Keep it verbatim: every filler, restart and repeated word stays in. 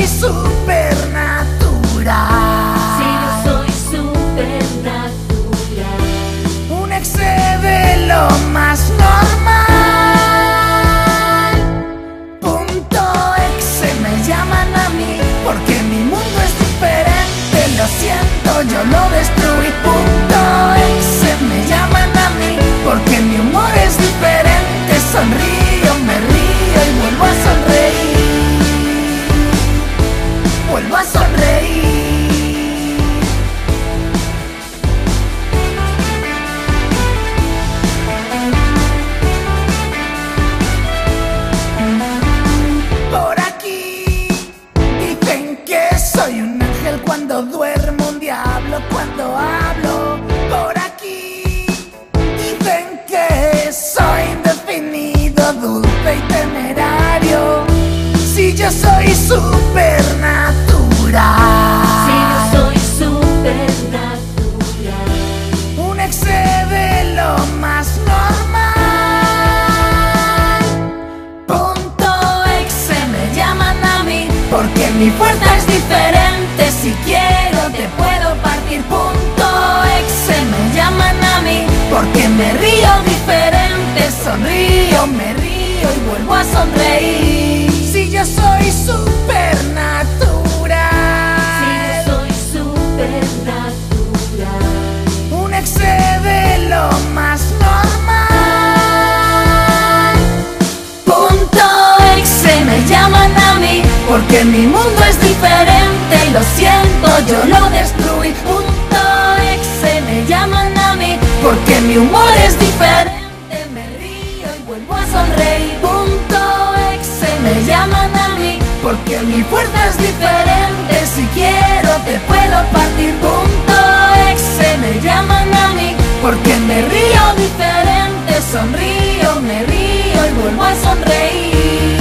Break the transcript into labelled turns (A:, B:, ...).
A: supernatural.
B: Si yo soy supernatural.
A: Un excede lo más normal. Punto exe me llaman a mí porque mi mundo es diferente. Lo siento, yo lo destruí. Punto exe me llaman a mí porque mi humor es diferente. Sonrío, me río y vuelvo a sonreír. Vuelvo a sonreír. Por aquí dicen que soy un ángel cuando duermo, un diablo cuando hablo. Por aquí dicen que soy indefinido, dulce y temerario. Si yo soy supernatural.
B: Si yo soy supernatural.
A: Un excede lo más normal. Punto exe me llaman a mí porque mi fuerza es diferente. Si quiero te puedo partir. Punto exe me llaman a mí porque me río diferente. Sonrío, me río y vuelvo a sonreír. Si yo soy supernatural.
B: Si yo soy supernatural.
A: Un excede lo más normal. Punto exe me llaman a mí porque mi mundo es diferente. Lo siento, yo lo destruí. Punto exe me llaman a mí porque mi humor es diferente. Me río y vuelvo a sonreír. Punto exe me llaman a mí porque mi fuerza es diferente. Si quiero te puedo partir. Punto exe me llaman a mí porque me río diferente. Sonrío, me río y vuelvo a sonreír.